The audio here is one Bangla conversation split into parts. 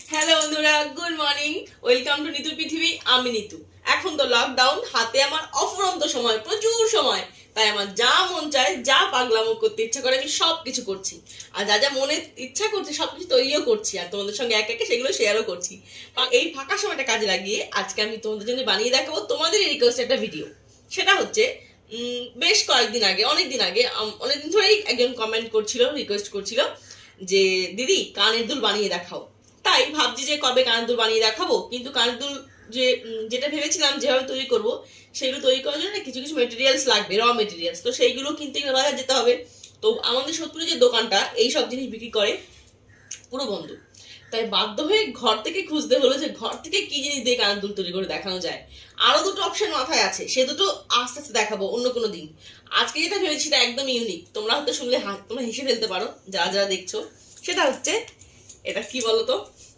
হ্যালো বন্ধুরা, গুড মর্নিং। ওয়েলকাম টু নিতুর পৃথিবী। আমি নিতু। এখন তো লকডাউন, হাতে আমার অফুরন্ত সময়, প্রচুর সময়। তাই আমার যা মন চায়, যা পাগলামো করতে ইচ্ছা করে আমি সবকিছু করছি। আর যা যা মনে ইচ্ছা করছে সবকিছু তৈরিও করছি, আর তোমাদের সঙ্গে এক একে সেগুলো শেয়ারও করছি। এই ফাঁকা সময়টা কাজে লাগিয়ে আজকে আমি তোমাদের জন্য বানিয়ে দেখাবো তোমাদের রিকোয়েস্ট একটা ভিডিও। সেটা হচ্ছে বেশ কয়েকদিন আগে, অনেকদিন ধরেই একজন কমেন্ট করছিল, রিকোয়েস্ট করছিল যে দিদি কানের দুল বানিয়ে দেখাও। তাই ভাবছি যে কবে কানের দুল বানিয়ে দেখাবো, কিন্তু কানের দুল যেটা ভেবেছিলাম যেভাবে তৈরি করব, সেগুলো তৈরি করার জন্য কিছু কিছু মেটেরিয়ালস লাগবে, র মেটেরিয়ালস। তো সেইগুলো কিনতে গেলে বাজার যেতে হবে। তো আমাদের সত্যি যে দোকানটা এই সব জিনিস বিক্রি করে পুরো বন্ধ। তাই বাধ্য হয়ে ঘর থেকে খুঁজতে হলো যে ঘর থেকে কি জিনিস দিয়ে কানের দুল তৈরি করে দেখানো যায়। আরো দুটো অপশন মাথায় আছে, সে দুটো আস্তে আস্তে দেখাবো অন্য কোনো দিন। আজকে যেটা ভেবেছি সেটা একদম ইউনিক। তোমরা হয়তো শুনলে তোমরা হেসে ফেলতে পারো যারা যারা দেখছো। সেটা হচ্ছে, এটা কি বলতো,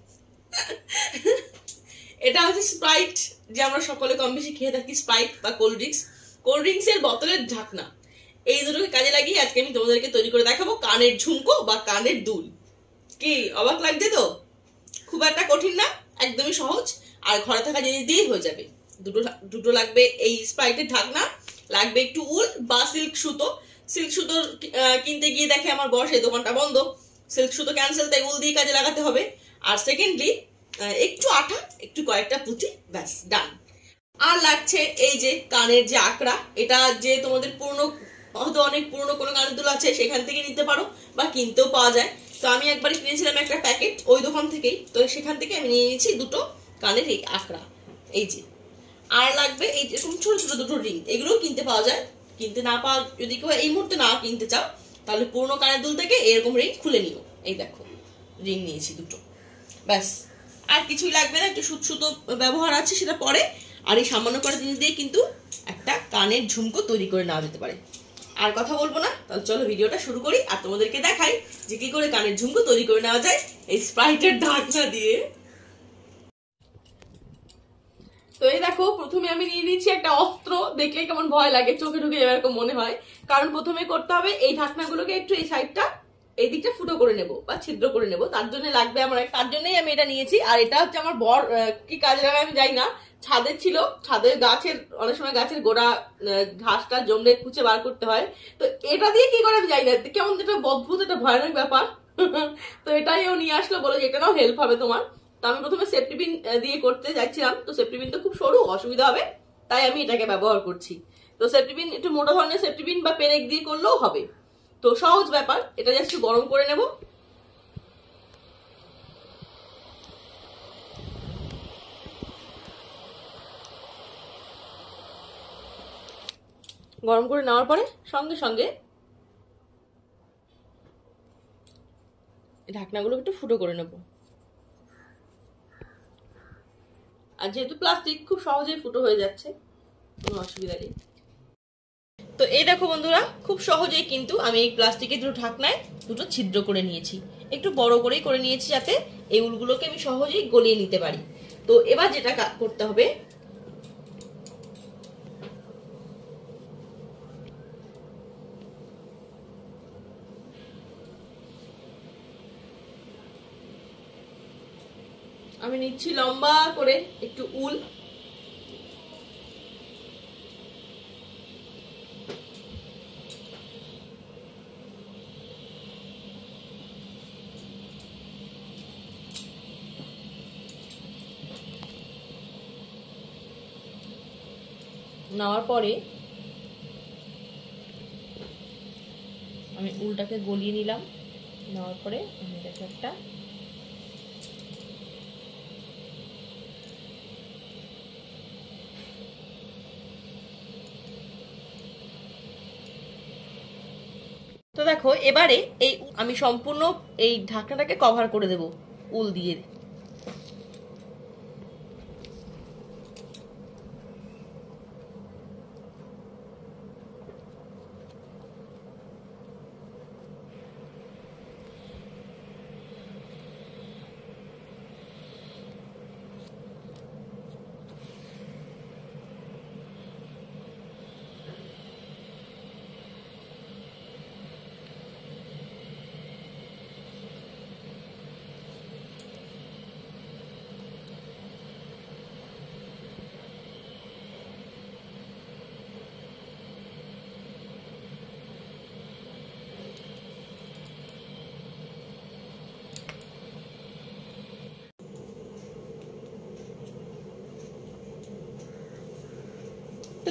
এটা হচ্ছে স্প্রাইট, যে আমরা সকলে কম বেশি খেয়ে থাকি, স্প্রাইট বা কোল্ড ড্রিঙ্কস এর বোতলের ঢাকনা। এই দুটোকে কাজে লাগিয়ে আজকে আমি তোমাদেরকে তৈরি করে দেখাবো কানের ঝুমকো বা কানের দুল। কি অবাক লাগছে তো? খুব একটা কঠিন না, একদমই সহজ, আর ঘরে থাকা জিনিস দিয়েই হয়ে যাবে। দুটো লাগবে এই স্প্রাইটের ঢাকনা, লাগবে একটু উল বা সিল্ক সুতো। সিল্ক সুতো কিনতে গিয়ে দেখে আমার বর সেই দোকানটা বন্ধ, সিল্ক সুতো ক্যান্সেল, তাই উল দিয়ে কাজে লাগাতে হবে। আর সেকেন্ডলি একটু আঠা, একটু কয়েকটা পুঁতি, ব্যাস ডান। আর লাগছে এই যে কানের যে আকড়া, এটা যে তোমাদের পুরনো, হয়তো অনেক পুরনো কোনো কানের দুল আছে সেখান থেকে নিতে পারো বা কিনতেও পাওয়া যায়। তো আমি একবার কিনেছিলাম একটা প্যাকেট ওই দোকান থেকেই, তো সেখান থেকে আমি নিয়ে নিয়েছি দুটো কানের এই আকড়া, এই যে। আর লাগবে এই এরকম ছোট ছোট দুটো রিং, এগুলোও কিনতে পাওয়া যায়। কিনতে না পাওয়া, যদি কেউ এই মুহূর্তে না কিনতে চাও, তাহলে পুরনো কানের দুল থেকে এরকম রিং খুলে নিও। এই দেখো, রিং নিয়েছি দুটো, ব্যাস। আর কিছুই লাগবে না, একটু সুতো ব্যবহার আছে সেটা পরে। আর এই সামান্য করা জিনিস দিয়ে কিন্তু একটা কানের ঝুমকো তৈরি করে নেওয়া যেতে পারে। আর কথা বলবো না, তাহলে চলো ভিডিওটা শুরু করি আর তোমাদেরকে দেখাই যে কি করে কানের ঝুমকো তৈরি করে নেওয়া যায় এই স্প্রাইটের ঢাকনা দিয়ে। তো এই দেখো, প্রথমে আমি নিয়ে নিচ্ছি একটা অস্ত্র। দেখলে কেমন ভয় লাগে, চোখে ঢুকে যাবে এরকম মনে হয়। কারণ প্রথমে করতে হবে এই ঢাকনাগুলোকে একটু এই সাইডটা, এই দিকটা ফুটো করে নেব বা ছিদ্র করে নেব। তার জন্য লাগবে আমার, তার জন্যই আমি এটা নিয়েছি। আর এটা হচ্ছে আমার বর কি কাজে লাগায় আমি জানি না, ছাদের ছিল, ছাদের গাছের অনেক সময় গাছের গোড়া ঘাসটা জমলে খুঁজে বার করতে হয়। তো এটা দিয়ে কি করে আমি জানি না, কেমন একটা অদ্ভুত একটা ভয়ানক ব্যাপার। তো এটাই ও নিয়ে আসলো, বলে এটা নাও হেল্প হবে তোমার। তো আমি প্রথমে সেফটি পিন দিয়ে করতে যাচ্ছিলাম, তো সেফটি পিন তো খুব সরু, অসুবিধা হবে, তাই আমি এটাকে ব্যবহার করছি। তো সেফটি পিন একটু মোটা ধরনের সেফটি পিন বা পেরেক দিয়ে করলেও হবে। তো সহজ ব্যাপার, এটা জাস্ট গরম করে নেব। গরম করে নেওয়ার পরে সঙ্গে সঙ্গে ঢাকনাগুলো একটু ফুটো করে নেব। আর যেহেতু প্লাস্টিক, খুব সহজেই ফুটো হয়ে যাচ্ছে, কোনো অসুবিধা নেই। তো এই দেখো বন্ধুরা, খুব সহজেই কিন্তু আমি এই প্লাস্টিকের দুটো ঢাকনায় দুটো ছিদ্র করে নিয়েছি। একটু বড় করেই করে নিয়েছি যাতে এই উলগুলোকে আমি সহজেই গলিয়ে নিতে পারি। তো এবার যেটা করতে হবে, আমি নিচ্ছি লম্বা করে একটু উল। নেওয়ার পরে আমি উলটাকে গলিয়ে নিলাম। নেওয়ার পরে আমি এটাকে একটা তো দেখো, এবারে এই আমি সম্পূর্ণ এই ঢাকনাটাকে কভার করে দেব উল দিয়ে।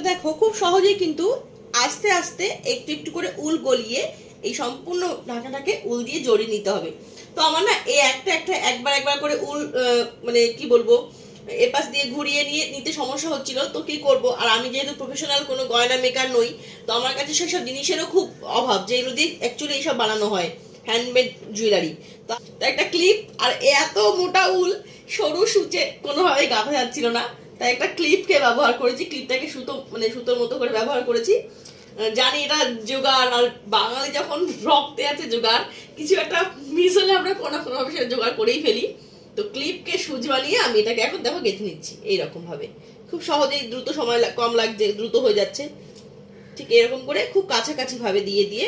দেখো খুব সহজেই কিন্তু আস্তে আস্তে একটু একটু করে উল গলিয়ে এই সম্পূর্ণ ঢাকাটাকে উল দিয়ে জড়িয়ে নিতে হবে। তো আমার না এই একবার একবার করে উল মানে কি বলবো এপাশ দিয়ে ঘুরিয়ে নিয়ে নিতে সমস্যা হচ্ছিল। তো কি করব, আর আমি যেহেতু প্রফেশনাল কোনো গয়না মেকার নই, তো আমার কাছে সেসব জিনিসেরও খুব অভাব যেগুলো দিয়ে অ্যাকচুয়ালি এইসব বানানো হয়, হ্যান্ডমেড জুয়েলারি। তো একটা ক্লিপ আর এত মোটা উল সরু সূচে কোনোভাবেই গাঁথা যাচ্ছিল না, তাই একটা ক্লিপকে ব্যবহার করেছি। ক্লিপটাকে সুতোর মতো করে ব্যবহার করেছি। জানি এটা জোগাড়, আর বাঙালি যখন রক্তে আছে জোগাড়, কিছু একটা মিস হলে আমরা কোনো ভাবে সেটা জোগাড় করেই ফেলি। তো ক্লিপকে সুচ বানিয়ে আমি এটাকে এখন দেখো গেঁথে নিচ্ছি এইরকম ভাবে। খুব সহজেই দ্রুত সময় কম লাগছে, দ্রুত হয়ে যাচ্ছে। ঠিক এরকম করে খুব কাছাকাছি ভাবে দিয়ে দিয়ে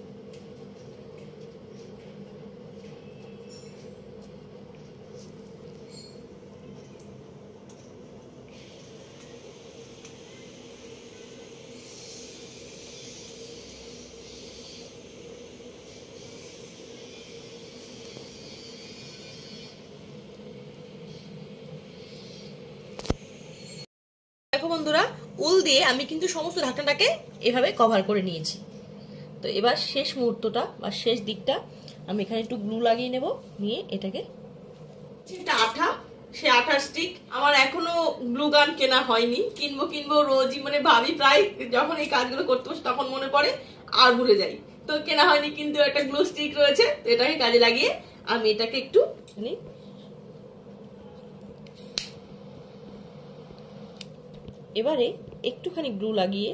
দেখো বন্ধুরা, উল দিয়ে আমি কিন্তু সমস্ত ঢাকনাটাকে এভাবে কভার করে নিয়েছি। তো এবার শেষ মুহূর্তটা বা শেষ দিকটা আমি এখানে একটু গ্লু লাগিয়ে নেব, নিয়ে এটাকে এটা আঠা, সে আঠার স্টিক আমার এখনো গ্লু গান কেনা হয়নি, কিনবো রোজই, মানে ভাবি প্রায় যখন এই কাজগুলো করতে বসে তখন মনে পড়ে আর ভুলে যাই। তো কেনা হয়নি, কিন্তু একটা গ্লু স্টিক রয়েছে, তো এটাকে কাজে লাগিয়ে আমি এটাকে একটু এবারে একটুখানি গ্লু লাগিয়ে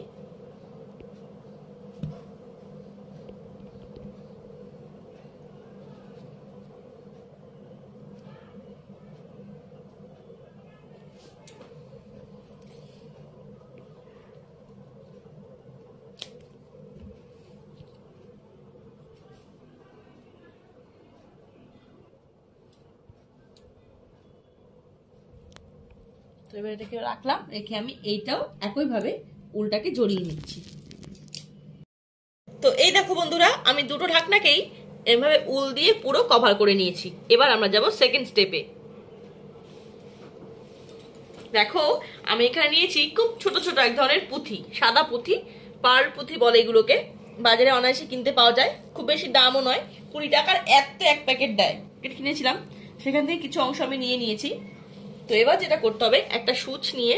তো এবার এটাকে রাখলাম, রেখে আমি এইটাও একইভাবে উলটাকে জড়িয়ে নিচ্ছি। তো এই দেখো বন্ধুরা, আমি দুটো ঢাকনাকেই এভাবে উল দিয়ে পুরো কভার করে নিয়েছি। এবার আমরা যাব সেকেন্ড স্টেপে। দেখো আমি এখানে নিয়েছি খুব ছোট ছোট এক ধরনের পুঁথি, সাদা পুঁথি, পার্ল পুঁথি বলে এগুলোকে, বাজারে অনায়াসে কিনতে পাওয়া যায়, খুব বেশি দামও নয়, 20 টাকার এক প্যাকেট দেয়, কিনেছিলাম, সেখান থেকে কিছু অংশ আমি নিয়ে নিয়েছি। তো এবার যেটা করতে হবে, একটা সূচ নিয়ে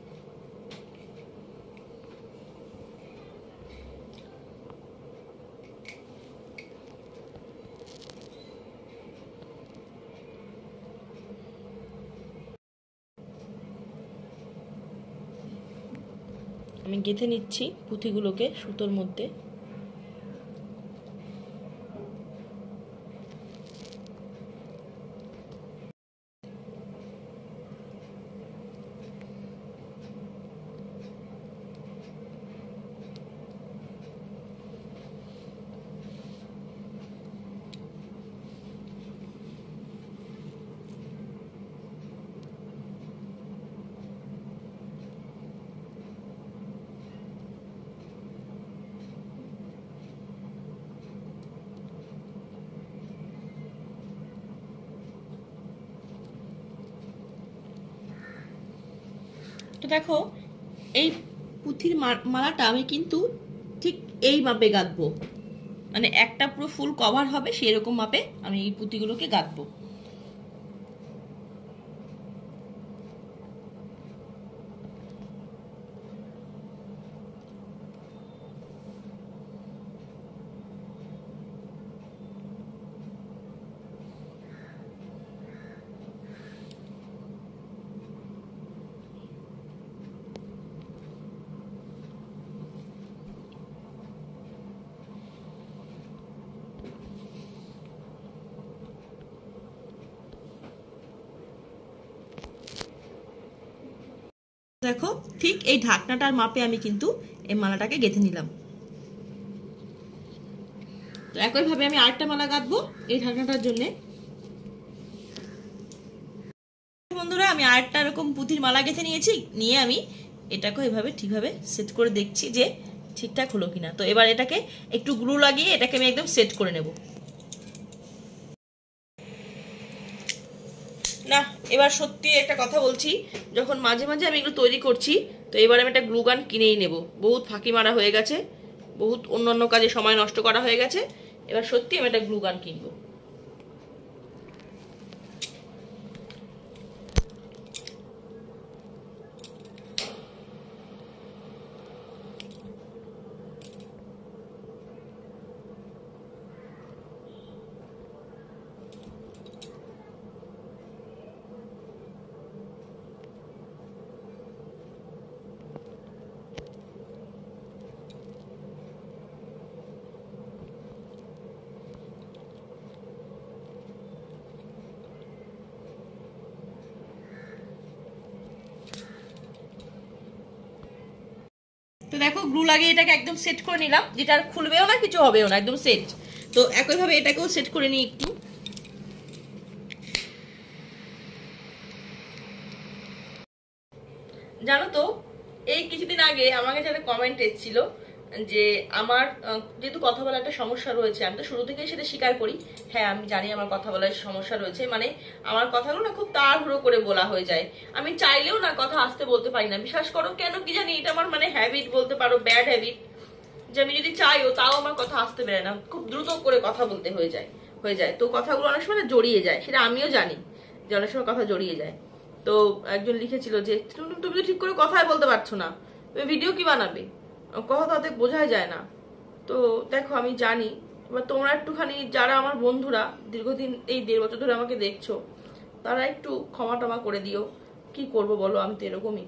আমি গেঁথে নিচ্ছি পুঁথিগুলোকে সুতোর মধ্যে। তো দেখো এই পুঁথির মালাটা আমি কিন্তু ঠিক এই মাপে গাঁথবো, মানে একটা পুরো ফুল কভার হবে সেরকম মাপে আমি এই পুঁথিগুলোকে গাঁথবো। দেখো ঠিক এই ঢাকনাটার মাপে আমি কিন্তু এই মালাটাকে গেঁথে নিলাম। তো একইভাবে আমি আরেকটা মালা গাঁথবো এই ঢাকনাটার জন্য। বন্ধুরা আমি আরেকটা এরকম পুঁথির মালা গেঁথে নিয়েছি, নিয়ে আমি এটাকে এভাবে ঠিকভাবে সেট করে দেখছি যে ঠিকঠাক হলো কিনা। তো এবার এটাকে একটু গ্লু লাগিয়ে এটাকে আমি একদম সেট করে নেব। না, এবার সত্যি একটা কথা বলছি, যখন মাঝে মাঝে আমি এগুলো তৈরি করছি, তো এবার আমি একটা গ্লু গান কিনেই নেব। বহুত ফাঁকি মারা হয়ে গেছে, বহুত অন্যান্য কাজে সময় নষ্ট করা হয়ে গেছে, এবার সত্যি আমি একটা গ্লু গান কিনবো। তো দেখো গ্লু লাগিয়ে এটাকে একদম সেট করে নিলাম, যেটা আর খুলবেও না, কিছু হবেও না, একদম সেট। তো একইভাবে এটাকেও সেট করে নিই একটু। জানো তো, এই কিছুদিন আগে আমার কাছে একটা কমেন্ট এসেছিল যে আমার যেহেতু কথা বলার একটা সমস্যা রয়েছে, আমি তো শুরু থেকেই সেটা স্বীকার করি, হ্যাঁ আমি জানি আমার কথা বলার সমস্যা রয়েছে, মানে আমার কথাগুলো না খুব তাড়াহুড়ো করে বলা হয়ে যায়, আমি চাইলেও না কথা আসতে বলতে পারি না, বিশ্বাস করো কেন কি জানি, এটা আমার মানে হ্যাবিট বলতে পারো, ব্যাড হ্যাবিট, যে আমি যদি চাইও তাও আমার কথা আসতে পারে না, খুব দ্রুত করে কথা বলতে হয়ে যায় তো কথাগুলো অনেক সময় জড়িয়ে যায়, সেটা আমিও জানি যে অনেক সময় কথা জড়িয়ে যায়। তো একজন লিখেছিল যে তুমি তো ঠিক করে কথাই বলতে পারছো না, তুমি ভিডিও কি বানাবে, কথা তো অত বোঝাই যায় না। তো দেখো আমি জানি, এবার তোমরা একটুখানি যারা আমার বন্ধুরা দীর্ঘদিন এই 1.5 বছর ধরে আমাকে দেখছো, তারা একটু ক্ষমা টমা করে দিও, কি করব বলো, আমি তো এরকমই।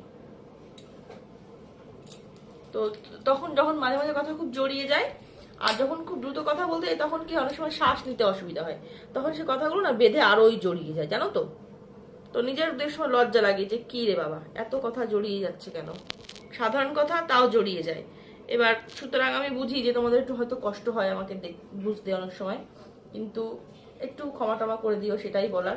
তো তখন যখন মাঝে মাঝে কথা খুব জড়িয়ে যায়, আর যখন খুব দ্রুত কথা বলতে যাই, তখন কি অনেক সময় শ্বাস নিতে অসুবিধা হয়, তখন সে কথাগুলো না বেঁধে আরোই জড়িয়ে যায়, জানো তো। তো নিজের সময় লজ্জা লাগে যে কি রে বাবা, এত কথা জড়িয়ে যাচ্ছে কেন, সাধারণ কথা তাও জড়িয়ে যায়। এবার সুতরাং আমি বুঝি যে তোমাদের একটু হয়তো কষ্ট হয় আমাকে বুঝতে অনেক সময়, কিন্তু একটু ক্ষমা টমা করে দিও, সেটাই বলার।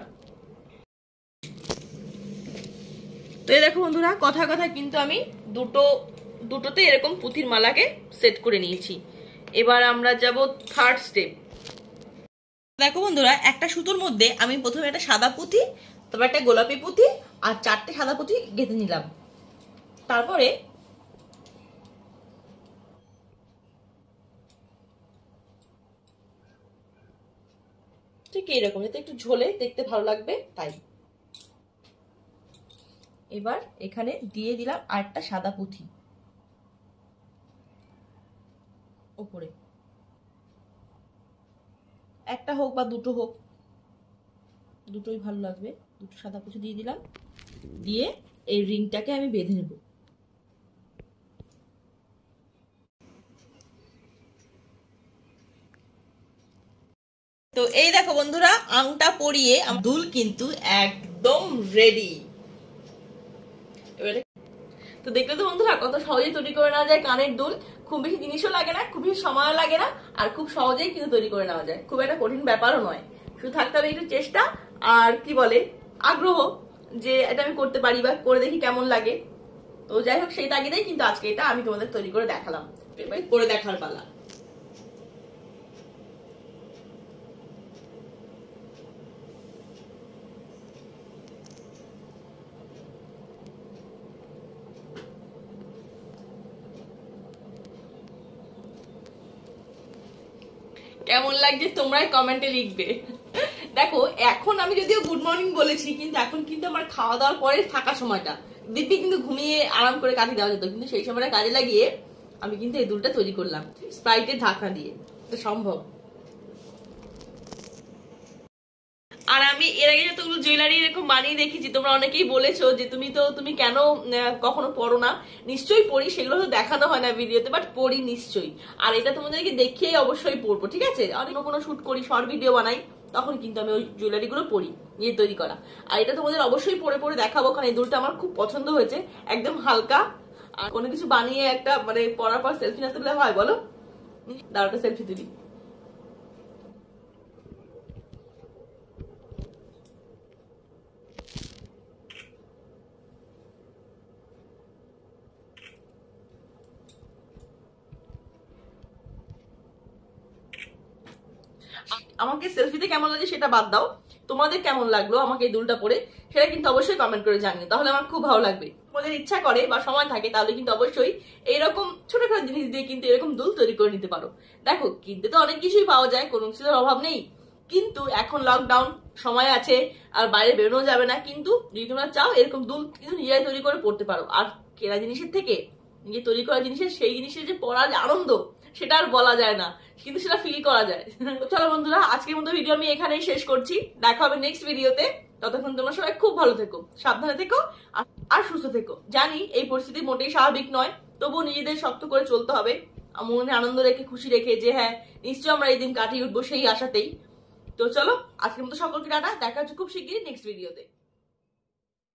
তো এই দেখো বন্ধুরা, কথা কথা কিন্তু আমি দুটোতে এরকম পুঁথির মালাকে সেট করে নিয়েছি। এবার আমরা যাব থার্ড স্টেপ। দেখো বন্ধুরা, একটা সুতোর মধ্যে আমি প্রথমে একটা সাদা পুঁথি, তারপর একটা গোলাপি পুঁথি, আর 4টে সাদা পুঁথি গেঁথে নিলাম। তারপরে ঠিক এইরকম, যাতে একটু ঝোলে দেখতে ভালো লাগবে তাই। এবার এখানে দিয়ে দিলাম আরেকটা সাদা পুঁথি উপরে, একটা হোক বা দুটো হোক, দুটোই ভালো লাগবে। দুটো সাদা পুঁথি দিয়ে দিলাম, দিয়ে এই রিংটাকে আমি বেঁধে নেব। তো এই দেখো বন্ধুরা, আংটা পরিয়ে দুল কিন্তু একদম রেডি। এবারে তো দেখলে তো বন্ধুরা, কত সহজেই তৈরি করে নেওয়া যায় কানের দুল, খুব বেশি জিনিসও লাগে না, খুব বেশি সময় লাগে না, আর খুব সহজেই কিন্তু তৈরি করে নেওয়া যায়, খুব একটা কঠিন ব্যাপারও নয়, শুধু থাকতে হবে একটু চেষ্টা আর কি বলে আগ্রহ, যে এটা আমি করতে পারি বা করে দেখি কেমন লাগে। তো যাই হোক, সেই তাগিদেই কিন্তু আজকে এটা আমি তোমাদের তৈরি করে দেখালাম, করে দেখার পালা। কেমন লাগছে তোমরাই কমেন্টে লিখবে। দেখো এখন আমি যদিও গুড মর্নিং বলেছি, কিন্তু এখন কিন্তু আমার খাওয়া দাওয়ার পরে ফাঁকা সময়টা, দিব্যি কিন্তু ঘুমিয়ে আরাম করে কাটিয়ে দেওয়া যেত, কিন্তু সেই সময়টা কাজে লাগিয়ে আমি কিন্তু এই দুলটা তৈরি করলাম স্প্রাইটের ঢাকনা দিয়ে, তো সম্ভব। আর আমি এর আগে যতগুলো জুয়েলারি এরকম বানিয়ে দেখেছি, তোমরা অনেকেই বলেছো যে তুমি কেন কখনো পড়ো না, নিশ্চয়ই পড়ি, সেগুলো তো দেখানো হয় না ভিডিওতে, বাট পড়ি নিশ্চয়ই। আর এটা তোমাদেরকে দেখিয়েই অবশ্যই পড়বো, ঠিক আছে, অনেক কোনো শুট করি, শর্ট ভিডিও বানাই, তখন কিন্তু আমি ওই জুয়েলারি গুলো পড়ি, নিয়ে তৈরি করা। আর এটা তোমাদের অবশ্যই পরে পরে দেখাবো, কারণ এই দুলটা আমার খুব পছন্দ হয়েছে, একদম হালকা। আর কোনো কিছু বানিয়ে একটা মানে পরার পর সেলফি না তুললে হয় বলো, দাঁড়াটা সেলফি তুলি। আমাকে সেলফিতে কেমন লাগে সেটা বাদ দাও, তোমাদের কেমন লাগলো আমাকে এই দুলটা পরে সেটা কিন্তু অবশ্যই কমেন্ট করে জানিও, তাহলে আমার খুব ভালো লাগবে। তোমাদের ইচ্ছা করে বা সময় থাকে তাহলে কিন্তু অবশ্যই এইরকম ছোটখাটো জিনিস দিয়ে কিন্তু এরকম দুল তৈরি করে নিতে পারো। দেখো কিনতে তো অনেক কিছুই পাওয়া যায়, কোনো কিছুর অভাব নেই, কিন্তু এখন লকডাউন, সময় আছে, আর বাইরে বেরোনো যাবে না, কিন্তু যদি তোমরা চাও এরকম দুল কিন্তু নিজেরাই তৈরি করে পড়তে পারো। আর কেনা জিনিসের থেকে নিজে তৈরি করা জিনিসের, সেই জিনিসের যে পড়ার আনন্দ সেটা আর বলা যায় না, কিন্তু সেটা ফিল করা যায়। চলো বন্ধুরা, আজকের মতো ভিডিও আমি এখানেই শেষ করছি, দেখা হবে নেক্সট ভিডিওতে। ততক্ষণ তোমরা সবাই খুব ভালো থেকো, সাবধানে থেকো আর সুস্থ থেকো। জানি এই পরিস্থিতি মোটেই স্বাভাবিক নয়, তবুও নিজেদের শক্ত করে চলতে হবে, মনে আনন্দ রেখে খুশি রেখে যে হ্যাঁ নিশ্চয়ই আমরা এই দিন কাটিয়ে উঠবো সেই আশাতেই। তো চলো আজকের মতো সকলকে টাটা, দেখা হচ্ছে খুব শিগগিরই নেক্সট ভিডিওতে।